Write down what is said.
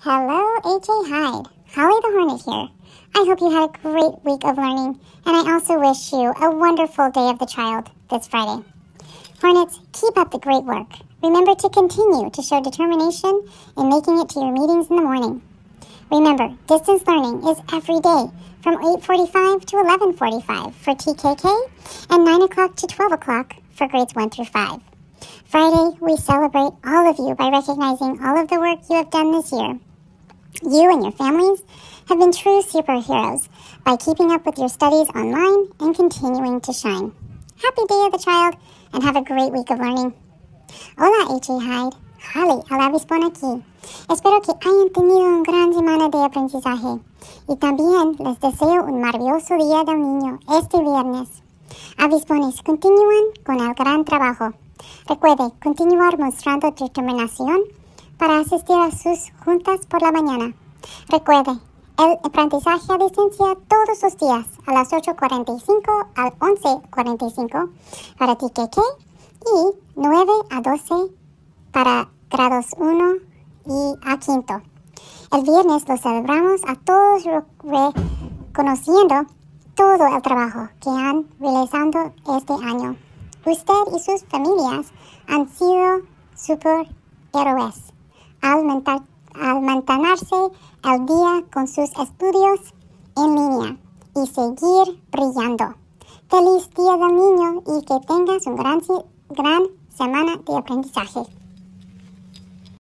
Hello, H.A. Hyde. Holly the Hornet here. I hope you had a great week of learning, and I also wish you a wonderful Day of the Child this Friday. Hornets, keep up the great work. Remember to continue to show determination in making it to your meetings in the morning. Remember, distance learning is every day from 8:45 to 11:45 for TKK and 9 o'clock to 12 o'clock for grades 1 through 5. Friday, we celebrate all of you by recognizing all of the work you have done this year. You and your families have been true superheroes by keeping up with your studies online and continuing to shine. Happy Day of the Child, and have a great week of learning. Hola, H.A. Hyde. Holly, habla hispana aquí. Espero que hayan tenido una gran semana de aprendizaje. Y también les deseo un maravilloso Día del Niño este viernes. Avispones, continúan con el gran trabajo. Recuerde continuar mostrando determinación para asistir a sus juntas por la mañana. Recuerde, el aprendizaje a distancia todos los días a las 8:45 al 11:45 para TKK y 9 a 12 para grados 1 y a 5. El viernes lo celebramos a todos reconociendo todo el trabajo que han realizado este año. Usted y sus familias han sido superhéroes al mantenerse al día con sus estudios en línea y seguir brillando. Feliz Día del Niño y que tengas una gran semana de aprendizaje.